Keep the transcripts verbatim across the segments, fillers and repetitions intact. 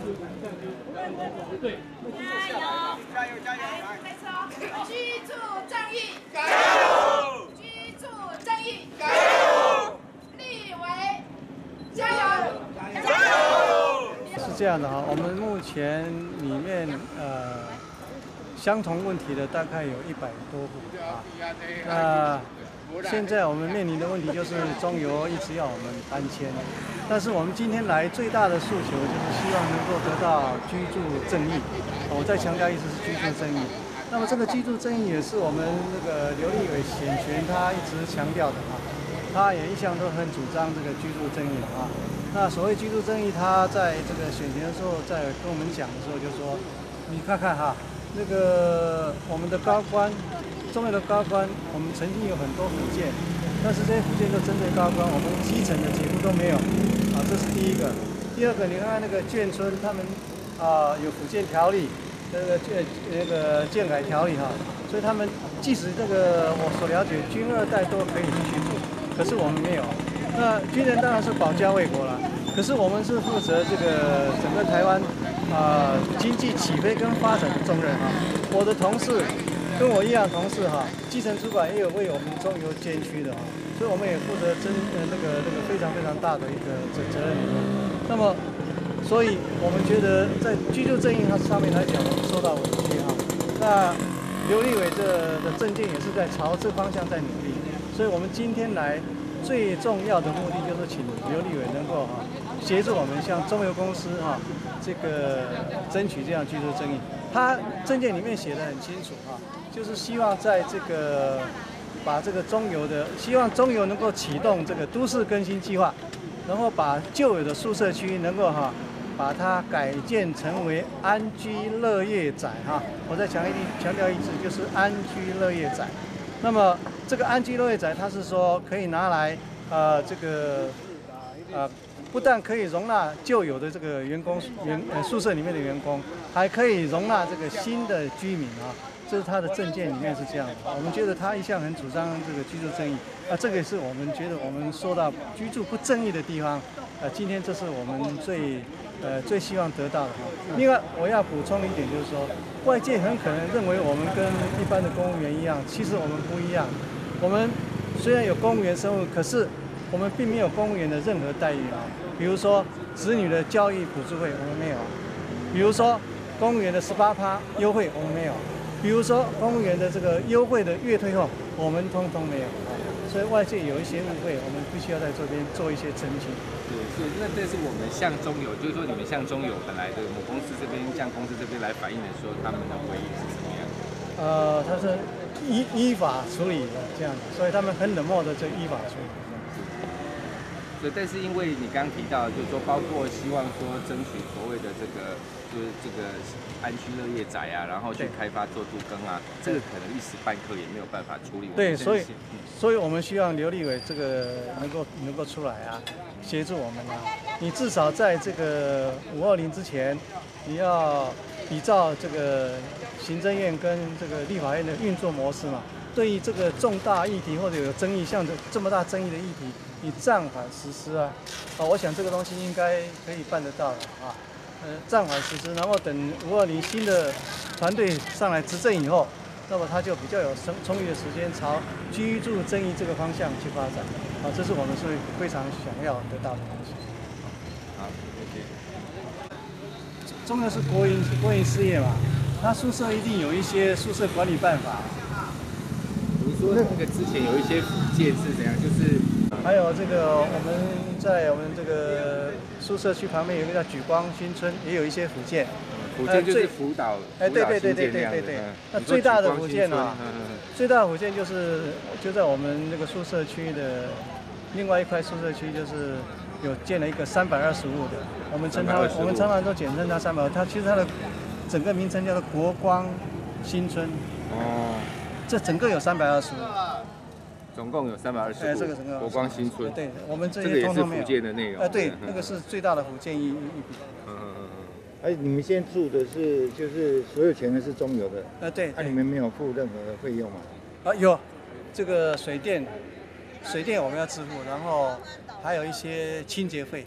对， 加油！ 加油加油！ 没错，居住正义， 加油！ 居住正义， 加油！ 立委，加油！ 加油！ 是这样的哈，我们目前里面呃相同问题的大概有一百多户啊。那现在我们面临的问题就是中油一直要我们搬迁，但是我们今天来最大的诉求就是希望能够得到居住正义。我再强调一次是居住正义。那么这个居住正义也是我们那个刘立伟选权他一直强调的啊，他也一向都很主张这个居住正义啊。那所谓居住正义，他在这个选前的时候，在跟我们讲的时候就说，你看看哈，那个我们的高官。中油的高官，我们曾经有很多福建，但是这些福建都针对高官，我们基层的几乎都没有，啊，这是第一个。第二个，你看看那个眷村，他们啊有福建条例，那个建那个建改条例哈，所以他们即使这个我所了解，军二代都可以去居住，可是我们没有。那军人当然是保家卫国了，可是我们是负责这个整个台湾啊经济起飞跟发展的重任哈。我的同事。跟我一样，同事哈，基层主管也有为我们中油监区的哈，所以我们也负责真呃那个那个非常非常大的一个责责任。那么，所以我们觉得在居住正义它上面来讲，我们受到委屈哈。那刘立伟这的政见也是在朝这方向在努力，所以我们今天来最重要的目的就是请刘立伟能够哈协助我们向中油公司哈这个争取这样居住正义。他政见里面写得很清楚哈。就是希望在这个把这个中油的，希望中油能够启动这个都市更新计划，然后把旧有的宿舍区能够哈，把它改建成为安居乐业宅哈。我再强一强调一次，就是安居乐业宅。那么这个安居乐业宅，它是说可以拿来呃这个呃不但可以容纳旧有的这个员工员呃宿舍里面的员工，还可以容纳这个新的居民啊。这是他的政见里面是这样的，我们觉得他一向很主张这个居住正义，啊，这个也是我们觉得我们说到居住不正义的地方，呃，今天这是我们最呃最希望得到的。另外，我要补充一点，就是说，外界很可能认为我们跟一般的公务员一样，其实我们不一样。我们虽然有公务员身份，可是我们并没有公务员的任何待遇啊，比如说子女的教育补助费我们没有，比如说公务员的十八趴优惠我们没有。比如说公务员的这个优惠的月退后，我们通通没有啊，所以外界有一些误会，我们必须要在这边做一些澄清。 对，所以那这是我们向中油，就是说你们向中油本来的母公司这边向公司这边来反映的时候，他们的回应是什么样？ 呃，他是依依法处理的这样的，所以他们很冷漠的就依法处理。 对，但是因为你刚刚提到，就是说，包括希望说争取所谓的这个，就是这个安居乐业宅啊，然后去开发做都更啊，这个可能一时半刻也没有办法处理。 对，所以，所以我们希望刘立伟这个能够能够出来啊，协助我们啊。你至少在这个五二零之前，你要比照这个行政院跟这个立法院的运作模式嘛。对于这个重大议题或者有争议，像这这么大争议的议题，你暂缓实施啊，啊，我想这个东西应该可以办得到的啊。呃，暂缓实施，然后等五二零新的团队上来执政以后，那么他就比较有充充裕的时间朝居住正义这个方向去发展。啊，这是我们是非常想要得到的东西。 好，谢谢。 中油是国营国营事业嘛，它宿舍一定有一些宿舍管理办法。 你说那个之前有一些福建是怎样？就是还有这个我们在我们这个宿舍区旁边有一个叫莒光新村，也有一些福建。 福建就是福岛， 哎，对对对对对对对。那最大的福建啊，最大的福建就是就在我们那个宿舍区的另外一块宿舍区，就是有建了一个三百二十户的，我们称它我们常常都简称它三百，它其实它的整个名称叫做国光新村。哦。这整个有三百二十户。 总共有三百二十户。哎， 这个整个国光新村。 对，我们这些通通没有。 这个也是福建的内容。 哎，对，那个是最大的福建一一笔。 嗯嗯嗯。哎，你们现在住的是就是所有钱的是中油的。 呃，对。 那你们没有付任何的费用吗？ 啊，有，这个水电，水电我们要支付，然后还有一些清洁费。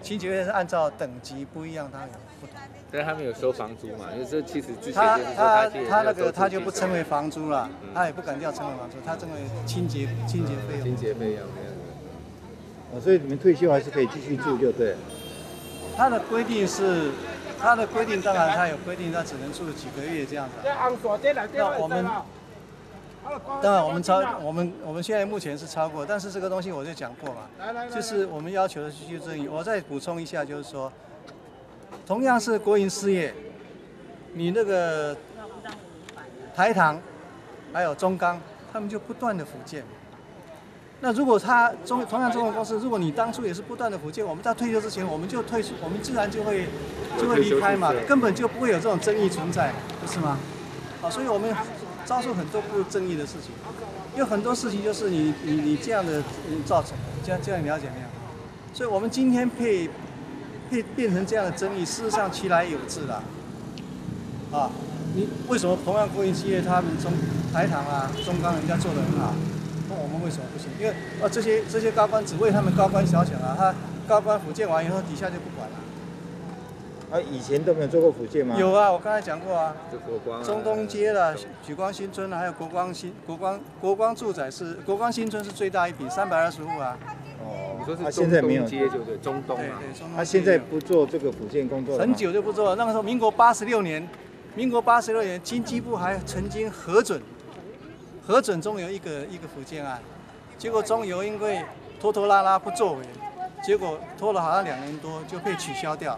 清洁费是按照等级不一样，它有不同。 但是他们有收房租嘛？因为这其实之前他就是说他其实他那要收个他就租金不称为房租了， 嗯他也不敢叫称为房租，他称为清洁清洁费用。 清洁费用那样哦，所以你们退休还是可以继续住，就对了。 他的规定是，他的规定当然他有规定，他只能住几个月这样子。那我们当然我们超我们我们现在目前是超过，但是这个东西我就讲过嘛，就是我们要求的需求正义。我再补充一下，就是说，同样是国营事业，你那个台糖还有中钢，他们就不断的复建。那如果他中同样中国公司，如果你当初也是不断的复建，我们在退休之前我们就退出，我们自然就会就会离开嘛，根本就不会有这种争议存在，不是吗？啊，所以我们遭受很多不争议的事情，有很多事情就是你你你这样的造成的，这样这样了解没有？所以我们今天配配变成这样的争议，事实上其来有自啦。啊，你为什么同样国营企业他们中台糖啊、中钢人家做得很好？那我们为什么不行？因为呃这些这些高官只为他们高官小小啊，他高官福建完以后，底下就不管了。 啊，以前都没有做过福建吗？ 有啊，我刚才讲过啊， 就国光、啊、 中东街啦、举光新村啦，还有国光新国光国光住宅是国光新村是最大一笔，三百二十户啊。 哦， 你说是他现在没有中东街就对，中东对啊。 对，中东他现在不做这个福建工作了吗？ 很久就不做了。那个时候，民国八十六年，民国八十六年，经济部还曾经核准核准中油一个一个福建案。结果中油因为拖拖拉拉不作为，结果拖了好像两年多就被取消掉。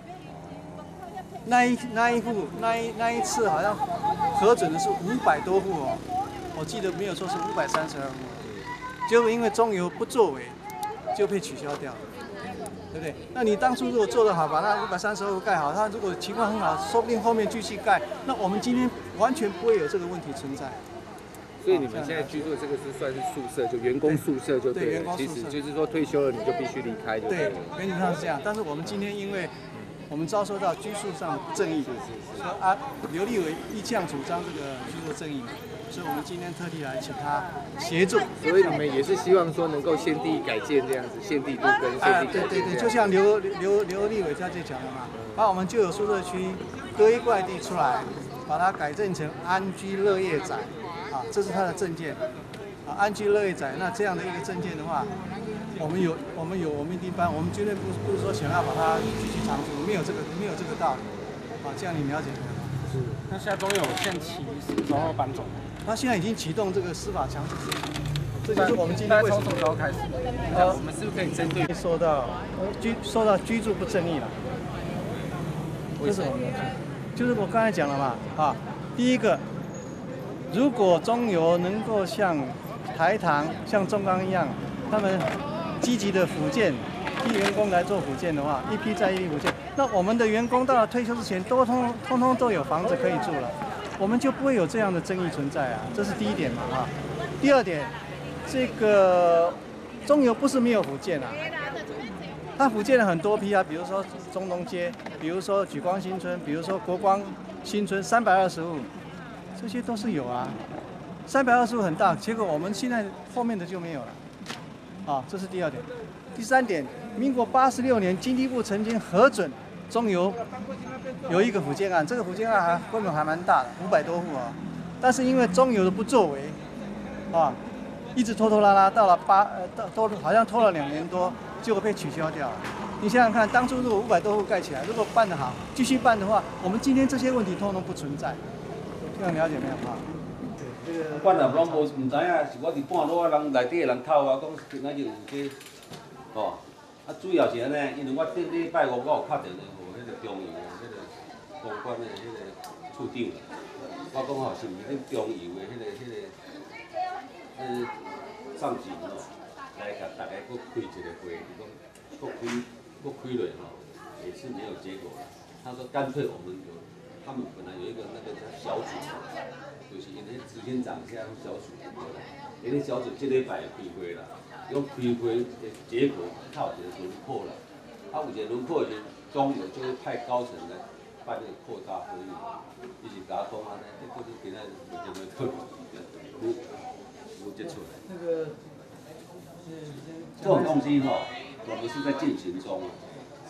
那一那一户那一那一次好像核准的是五百多户哦，我记得没有错是五百三十二户，结果因为中油不作为就被取消掉了，对不对？那你当初如果做得好，把那五百三十二户盖好，它如果情况很好，说不定后面继续盖，那我们今天完全不会有这个问题存在。 所以你们现在居住的这个是算是宿舍，就员工宿舍就对了。 对员工宿舍其实就是说退休了你就必须离开就对对了。， 原则上是这样。但是我们今天因为我们遭受到居住上的不正义，说啊，刘立伟一向主张这个居住正义，所以我们今天特地来请他协助。 所以你们也是希望说能够先地改建这样子，现地都跟现啊， 地对对对， 改建这样。 就像刘刘刘立伟他就讲了嘛，把我们旧有宿舍区割一块地出来，把它改正成安居乐业宅，啊，这是他的政见。啊，安居乐业宅，那这样的一个政见的话，我们有我们有我们一定班，我们绝对不不是说想要把它继续长住，没有这个没有这个道理。啊，这样你了解没有？ 是。那现在中有限期什么时候搬走？ 他现在已经启动这个司法强制执行，这就是我们今天为什么从什么时候开始？ 呃我们是不是可以针对受到呃居受到居住不正义了？为什么？就是我刚才讲了嘛，啊，第一个，如果中油能够像台糖、像中钢一样，他们积极的复建，替员工来做复建的话，一批再一批复建，那我们的员工到了退休之前，都通通通都有房子可以住了，我们就不会有这样的争议存在啊，这是第一点嘛啊。第二点，这个中油不是没有复建啊，它复建了很多批啊，比如说中东街，比如说举光新村，比如说国光新村，三百二十户，这些都是有啊。三百二十户很大，结果我们现在后面的就没有了，啊，这是第二点。第三点，民国八十六年，经济部曾经核准中油有一个复建案，这个复建案还规模还蛮大的，五百多户啊。但是因为中油的不作为，啊，一直拖拖拉拉，到了八呃到都好像拖了两年多，结果被取消掉了。你想想看，当初如果五百多户盖起来，如果办得好，继续办的话，我们今天这些问题通通不存在。这样了解没有啊？ 管也拢无唔知影，是我伫半路啊，人内底的人透啊，讲今仔日有这，哦，啊主要是安尼，因为我顶礼拜五我有敲电话互迄个中油的迄个公关的迄个处长，我讲吼是毋是恁中油的迄个迄个，呃，上级吼，来甲大家搁开一个会，就讲搁开搁开落吼，也是没有结果了。他说干脆我们有，他们本来有一个那个叫小组。就是因迄执行长现在小组，因迄小组即礼拜开会啦，用开会的结果，它有一个轮廓啦，啊有一个轮廓的时候，中油就会派高层来办那个扩大会议，伊是甲我讲安尼，这就是今仔日目前的讨论，无无接出来。那个，这种东西吼，我们是在进行中，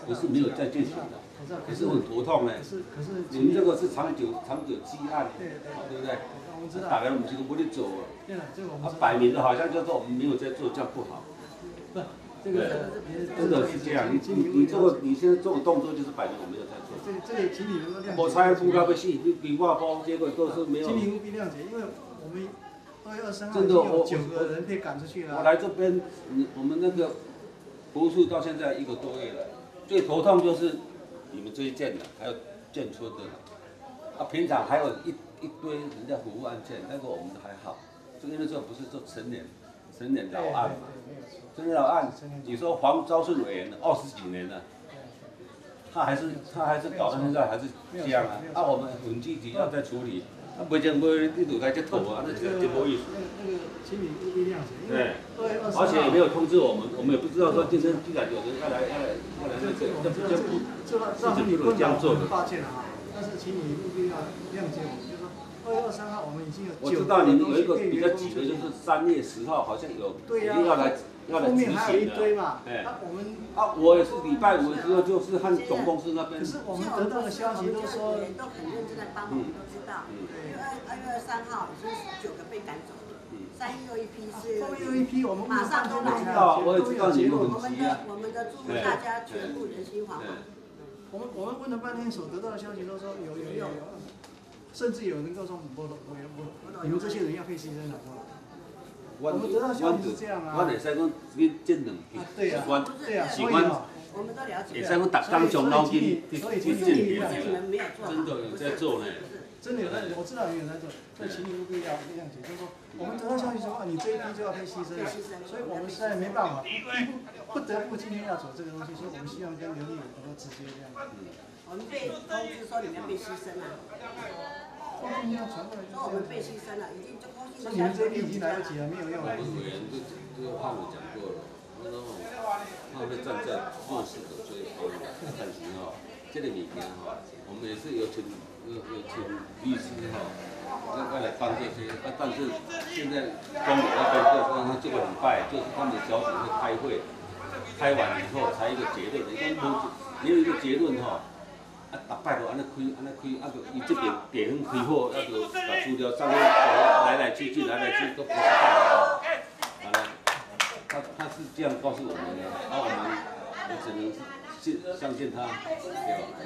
不是没有在进行的，可是很头痛呢。 可是可是你们这个是长久长久积案， 对对对不对？ 我们知道。 大概我们这个不得走啊。 对了，这个我们他摆明的好像就说我们没有在做，这样不好。 不，这个真的是这样。你你你这个你现在做的动作就是摆明我没有在做。 这个这个请你能够谅解。 我猜不到被戏，你比划包，结果都是没有。 请你务必谅解，因为我们二月二三号真的，我九个人被赶出去了。 我来这边，你我们那个博术到现在一个多月了，最头痛就是你们这一件的，还有建村的，啊，平常还有一一堆人家服务案件，那个我们还好，就因为这不是做成年成年老案嘛，成年老案，你说黄昭顺委员二十几年了。他还是他还是搞到现在还是这样啊！啊，我们很积极要再处理，啊，不讲不你都该接头啊，那这这不意思。 那个，请你务必谅解。 对。而且也没有通知我们，我们也不知道说今天既然有人要来要来要来那个，这不就不这造成你困扰，很抱歉了啊。但是请你务必要谅解我们，就是说二月二三号我们已经有我知道你们有一个比较急的，就是三月十号好像有一定要来。要来执行的，哎， 我们啊，我也是礼拜五的时候就是和总公司那边。 可是我们得到的消息都说， 都很认真在帮我们，都知道。二二月二三号已经九个被赶走了，三月又一批是， 后面又一批我们马上都来了，我也知道你们很急啊。 我们的祝福大家全部人心惶惶。 我们我们问了半天，所得到的消息都说有有有有，甚至有人告诉我们，我我我你们这些人要被牺牲了。我们得到消息是这样啊。 我会使讲，你这两批， 对呀，对呀， 是阮， 我们都了解。 会使讲，逐工上脑筋去去证明， 真的有在做呢。 真的有在，我知道有人在做，所以请你务必要谅解，就是说，我们得到消息说，你这一批就要被牺牲了，所以我们实在没办法，不得不今天要走这个东西，所以我们希望跟刘立伟能够直接这样。 我们被通知说你们被牺牲了。说我们被牺牲了，已经就高兴。 所以你们这批已经来不及了，没有用了。 我们委员这这个话我讲过了，我说他会站在弱势的这一方面，但是哈，这个物件哈，我们也是有请有有请律师哈，要要来帮这些，啊，但是现在公委那边就是让他这个礼拜就是他们小组会开会，开完以后才一个结论，你讲没有一个结论哈。啊，逐摆就安尼开，安尼开，啊，就伊这边地方开好，啊，就把资料上面来来去去，来来去都不是办法。好了，他他是这样告诉我们的，啊，我们我只能信相信他，对吧？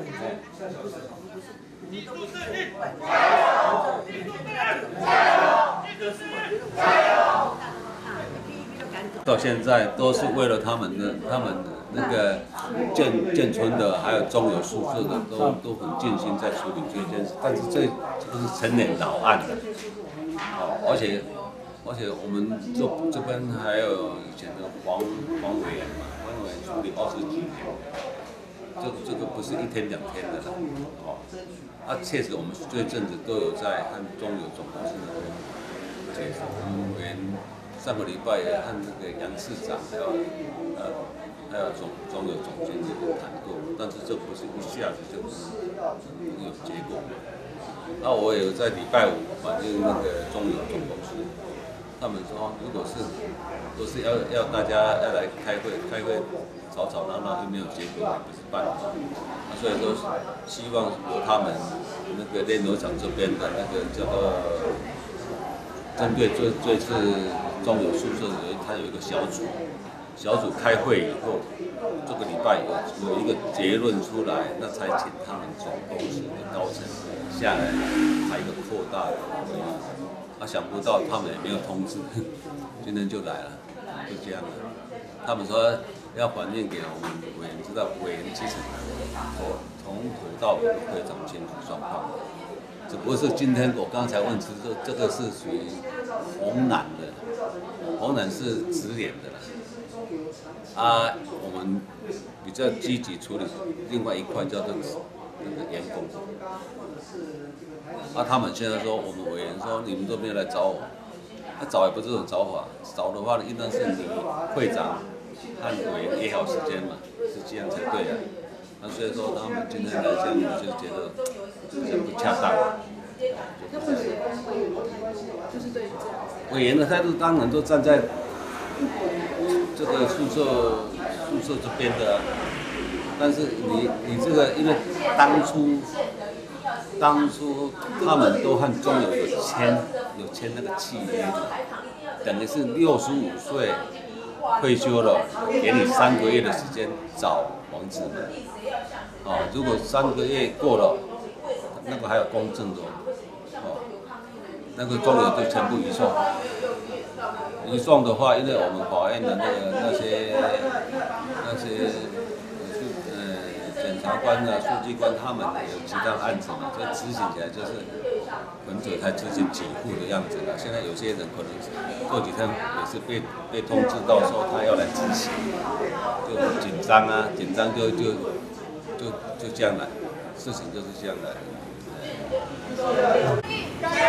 到现在都是为了他们的，他们的那个建建村的，还有中有宿舍的，都都很尽心在处理这件事。但是这这是成年老案的，哦，而且而且我们这这边还有以前的黄黄委员嘛，黄委员处理二十几年，这个这个不是一天两天的了，哦，啊，确实我们这阵子都有在和中有总公司那边接触，委员。上个礼拜也和那个杨市长还有呃还有总中有总经理谈过，但是这不是一下子就有结果。那我也有在礼拜五反映那个中有总公司，他们说如果是都是要要大家要来开会，开会吵吵闹闹又没有结果，也不是办法。那所以说希望由他们那个联络厂这边的那个叫做针对这这次。中有宿舍有他有一个小组，小组开会以后，这个礼拜有有一个结论出来，那才请他们总公司的高层下来开一个扩大的会议。啊，想不到他们也没有通知，今天就来了，就这样了。他们说要反映给我们委员知道，委员其实我从头到尾都会讲清楚状况。只不过是今天我刚才问是说这个是属于红蓝的。红蓝是直连的啦，啊，我们比较积极处理另外一块叫做那个员工，啊，他们现在说我们委员说你们都没有来找我，他、啊、找也不是这种找法，找的话应当是你会长和委员约好时间嘛，是这样才对啊。那所以说他们今天来这样，我就觉得这不恰当。 那为什么委员的态度就是对于这样？ 委员的态度当然都站在这个宿舍宿舍这边的、啊， 但是你你这个，因为当初当初他们都和中油有签有签那个契约，等于是六十五岁退休了，给你三个月的时间找房子。哦，如果三个月过了，那个还有公证的，哦，那个中油就全部移送。移送的话，因为我们法院的那个那些那些呃检察官啊、书记官他们有其他案子嘛，所以执行起来就是可能者才执行给付的样子了。现在有些人可能过几天也是被被通知到说他要来执行，就紧张啊，紧张就就就就这样来，事情就是这样来的。